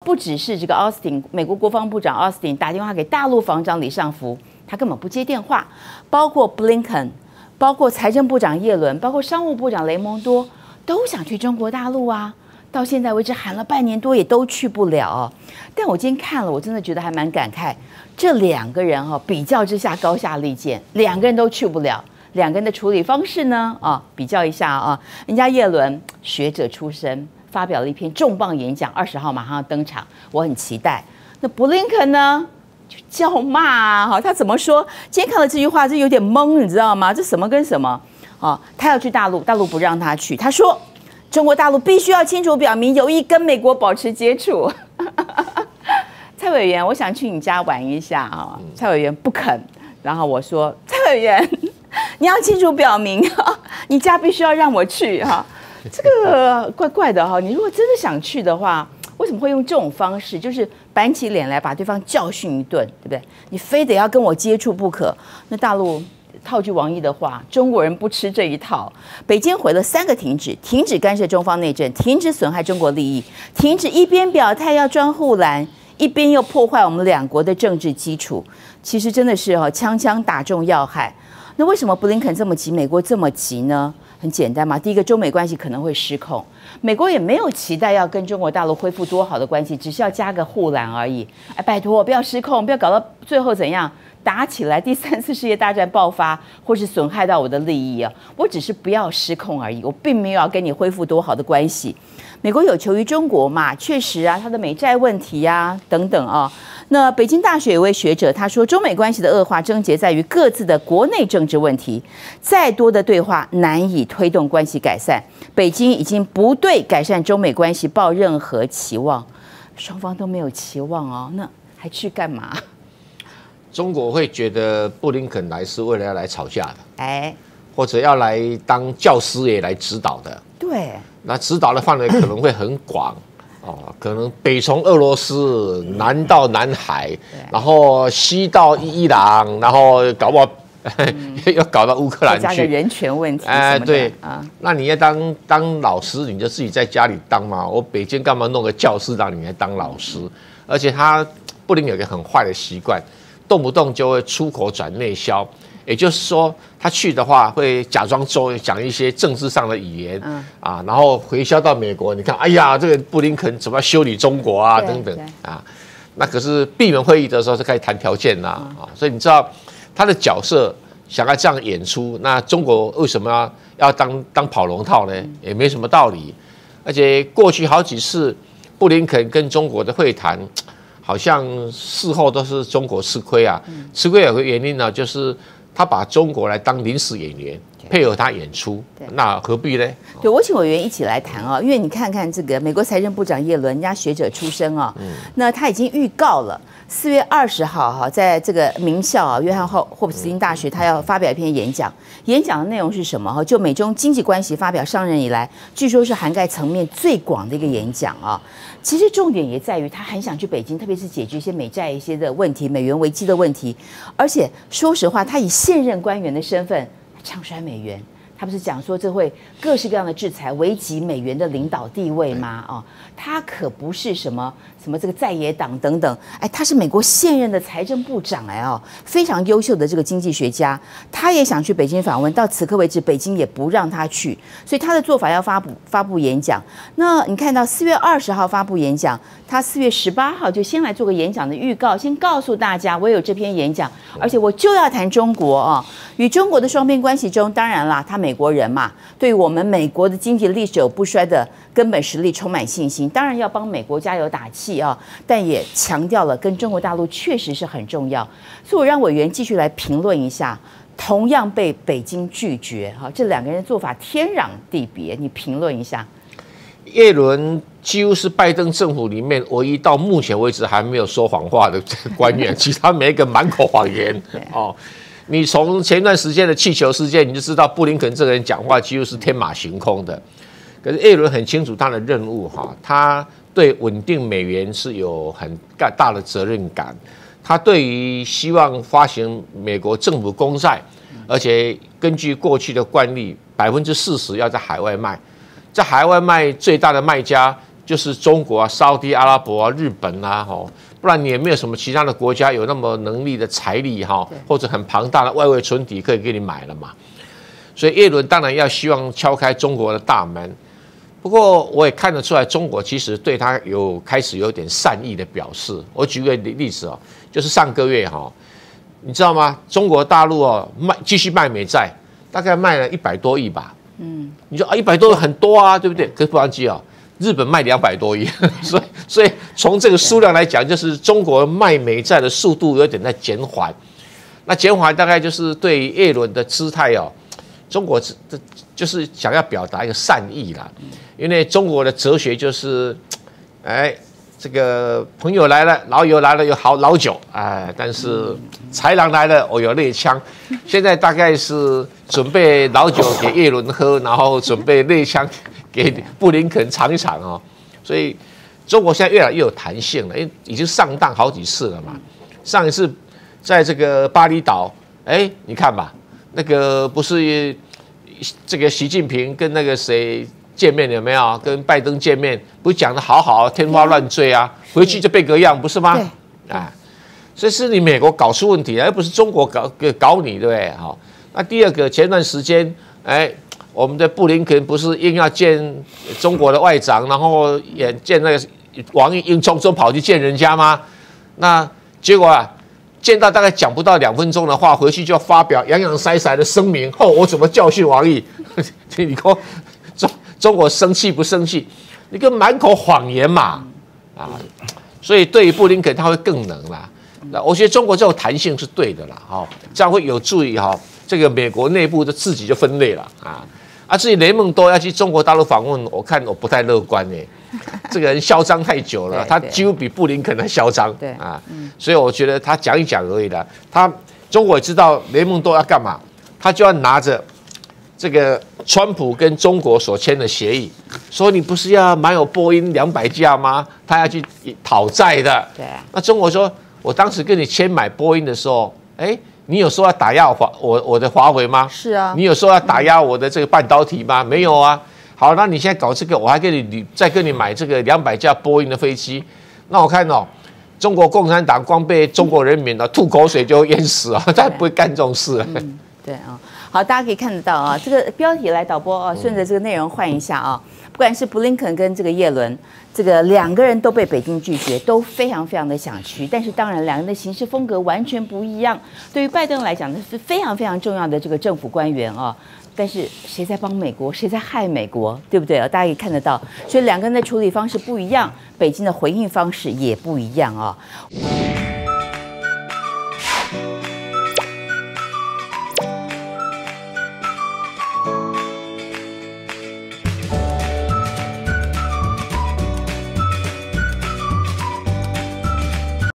不只是这个奥斯汀，美国国防部长奥斯汀打电话给大陆防长李尚福，他根本不接电话，包括布林肯，包括财政部长耶伦，包括商务部长雷蒙多，都想去中国大陆啊。到现在为止喊了半年多，也都去不了。但我今天看了，我真的觉得还蛮感慨。这两个人比较之下高下立见，两个人都去不了。两个人的处理方式呢，比较一下啊。人家耶伦学者出身，发表了一篇重磅演讲，20号马上要登场，我很期待。那布林肯呢，就叫骂啊，他怎么说？今天看了这句话，这有点懵，你知道吗？这什么跟什么？他要去大陆，大陆不让他去，他说。中国大陆必须要清楚表明有意跟美国保持接触。蔡委员，我想去你家玩一下啊！蔡委员不肯，然后我说：“蔡委员，你要清楚表明，你家必须要让我去哈。”这个怪怪的哈！你如果真的想去的话，为什么会用这种方式？就是板起脸来把对方教训一顿，对不对？你非得要跟我接触不可。那大陆。套句王毅的话，中国人不吃这一套。北京回了3个停止：停止干涉中方内政，停止损害中国利益，停止一边表态要装护栏，一边又破坏我们两国的政治基础。其实真的是枪枪打中要害。那为什么布林肯这么急，美国这么急呢？很简单嘛，第一个，中美关系可能会失控，美国也没有期待要跟中国大陆恢复多好的关系，只是要加个护栏而已。拜托，不要失控，不要搞到最后怎样？打起来，第3次世界大战爆发，或是损害到我的利益啊！我只是不要失控而已，我并没有要跟你恢复多好的关系。美国有求于中国嘛，确实啊，它的美债问题啊等等啊。那北京大学有位学者他说，中美关系的恶化症结在于各自的国内政治问题，再多的对话难以推动关系改善。北京已经不对改善中美关系抱任何期望，双方都没有期望哦，那还去干嘛？ 中国会觉得布林肯来是为了要来吵架的，或者要来当教师也来指导的。 对， 那指导的范围可能会很广可能北从俄罗斯，南到南海，然后西到伊朗，然后搞不好要搞到乌克兰去， 加个人权问题。 对啊，那你要当老师，你就自己在家里当嘛。我北京干嘛弄个教师让你来当老师？而且布林肯有一个很坏的习惯。动不动就会出口转内销，也就是说，他去的话会假装讲一些政治上的语言，然后回销到美国。你看，哎呀，这个布林肯怎么修理中国啊，等等啊。那可是闭门会议的时候是开始谈条件啦，所以你知道他的角色想要这样演出，那中国为什么要当跑龙套呢？也没什么道理。而且过去好几次布林肯跟中国的会谈。好像事后都是中国吃亏啊，吃亏有个原因呢，就是他把中国来当临时演员，配合他演出，那何必呢？ 对，我请委员一起来谈啊，因为你看看这个美国财政部长耶伦，人家学者出身啊，那他已经预告了4月20号哈，在这个名校约翰霍普斯汀大学，他要发表一篇演讲，演讲的内容是什么？就美中经济关系发表上任以来，据说是涵盖层面最广的一个演讲啊。其实重点也在于他很想去北京，特别是解决一些美债一些的问题、美元危机的问题。而且说实话，他以现任官员的身份唱衰美元，他不是讲说这会各式各样的制裁危及美元的领导地位吗？他可不是什么这个在野党等等，他是美国现任的财政部长非常优秀的这个经济学家，他也想去北京访问，到此刻为止，北京也不让他去，所以他的做法要发布演讲。那你看到4月20号发布演讲，他4月18号就先来做个演讲的预告，先告诉大家我有这篇演讲，而且我就要谈中国与中国的双边关系中，当然啦，他美国人嘛，对于我们美国的经济历久不衰的根本实力充满信心，当然要帮美国加油打气但也强调了跟中国大陆确实是很重要，所以我让委员继续来评论一下，同样被北京拒绝这两个人的做法天壤地别，你评论一下。 耶伦几乎是拜登政府里面唯一到目前为止还没有说谎话的官员，其他每一个满口谎言你从前段时间的气球事件，你就知道布林肯这个人讲话几乎是天马行空的。可是耶伦很清楚他的任务他对稳定美元是有很大的责任感。他对于希望发行美国政府公债，而且根据过去的惯例，40%要在海外卖，在海外卖最大的卖家就是中国啊、沙特阿拉伯啊、日本啊，不然你也没有什么其他的国家有那么能力的财力或者很庞大的外汇存底可以给你买了嘛。所以耶伦当然要希望敲开中国的大门。不过我也看得出来，中国其实对他开始有点善意的表示。我举个例子就是上个月你知道吗？中国大陆继续卖美债，大概卖了100多亿吧。你说100多亿很多啊，对不对？可是不忘记日本卖200多亿，所以从这个数量来讲，就是中国卖美债的速度有点在减缓。那减缓大概就是对耶伦的姿态中国就是想要表达一个善意啦。因为中国的哲学就是，这个朋友来了，老友来了有老酒，但是豺狼来了有猎枪。现在大概是准备老酒给耶伦喝，然后准备猎枪给布林肯尝一尝所以中国现在越来越有弹性了，因为已经上当好几次了嘛。上一次在这个巴厘岛，你看吧，那个不是这个习近平跟那个谁见面有没有？跟拜登见面，不是讲得好，天花乱坠啊，回去就变个样，不是吗？所以是你美国搞出问题了，而不是中国搞你，对不对？那第二个，前段时间，我们的布林肯不是硬要见中国的外长，然后也见那个王毅硬冲冲跑去见人家吗？那结果见到大概讲不到2分钟的话，回去就要发表洋洋洒洒的声明。我怎么教训王毅？你说中国生气不生气？你个满口谎言嘛！所以对于布林肯他会更能啦。那我觉得中国这种弹性是对的啦，这样会有助于这个美国内部的自己就分裂了至于雷蒙多要去中国大陆访问，我不太乐观这个人嚣张太久了，他几乎比布林肯还嚣张所以我觉得他讲一讲而已啦。中国也知道雷蒙多要干嘛，他就要拿着这个川普跟中国所签的协议，说你不是要买有波音200架吗？他要去讨债的。那中国说，我当时跟你签买波音的时候，你有说要打压我的华为吗？ 是啊。 你有说要打压我的这个半导体吗？没有啊。好，那你现在搞这个，我还再跟你买这个200架波音的飞机，那我看中国共产党光被中国人民吐口水就淹死他也不会干这种事。 对好，大家可以看得到这个标题来导播顺着这个内容换一下不管是布林肯跟这个耶伦，这个2个人都被北京拒绝，都非常非常的想去，但是当然2个人的行事风格完全不一样。对于拜登来讲，那是非常非常重要的这个政府官员但是谁在帮美国，谁在害美国，对不对大家可以看得到，所以2个人的处理方式不一样，北京的回应方式也不一样